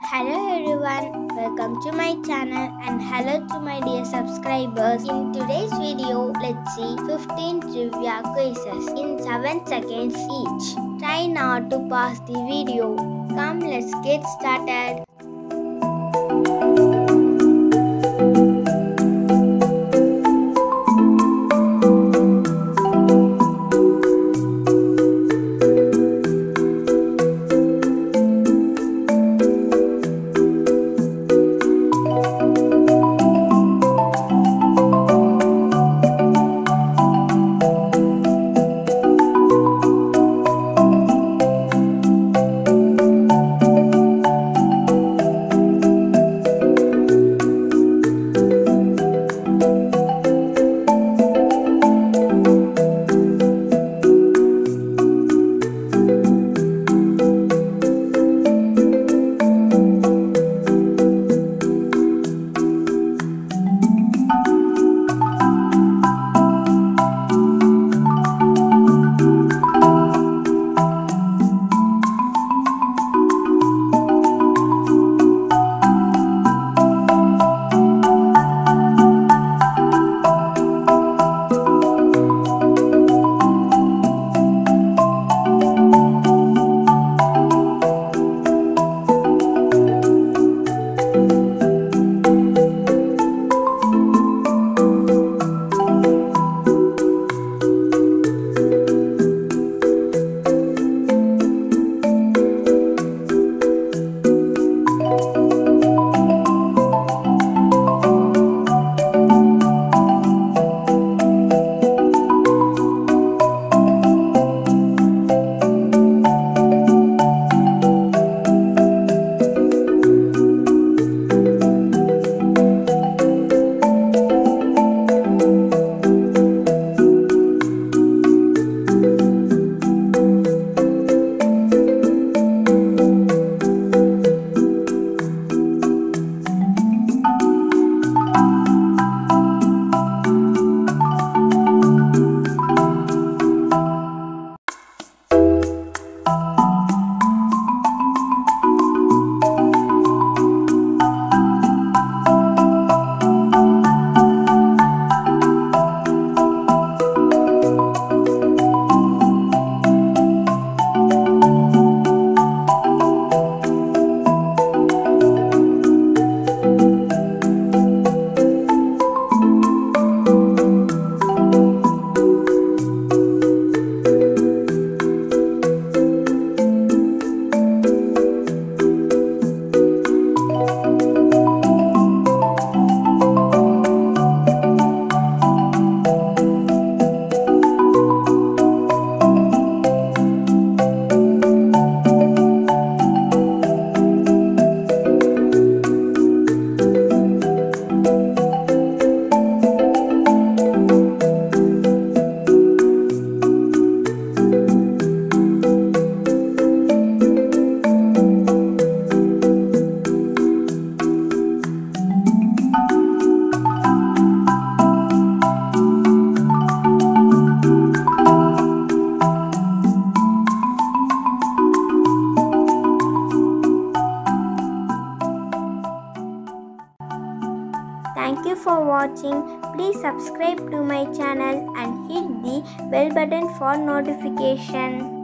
Hello everyone, welcome to my channel and hello to my dear subscribers. In today's video, let's see 15 trivia quizzes in 7 seconds each. Try not to pause the video. Come, let's get started. Thank you for watching. Please subscribe to my channel and hit the bell button for notification.